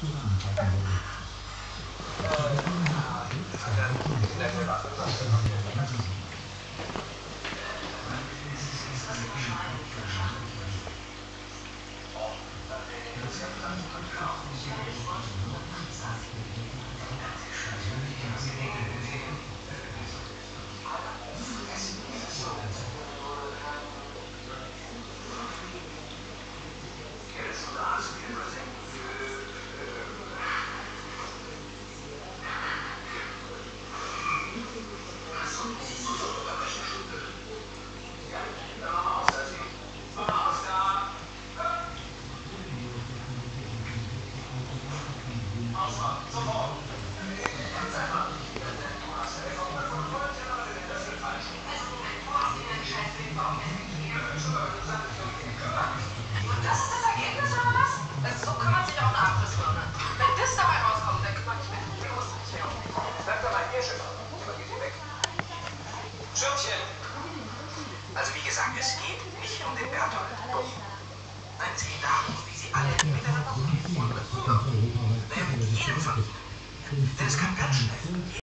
Das ist das Ergebnis, oder was? So kümmert sich auch eine Abrissbirne. Wenn das dabei rauskommt, dann kümmert mich mein Los nicht mehr um mich. Bleib dabei hier, Schiffer. Jemand geht hier weg. Schirmchen! Also wie gesagt, es geht nicht um den Bertolt. Doch. Nein, es geht darum, wie sie alle miteinander umgehen. Naja, mit jedem von ihnen. Denn es kann ganz schnell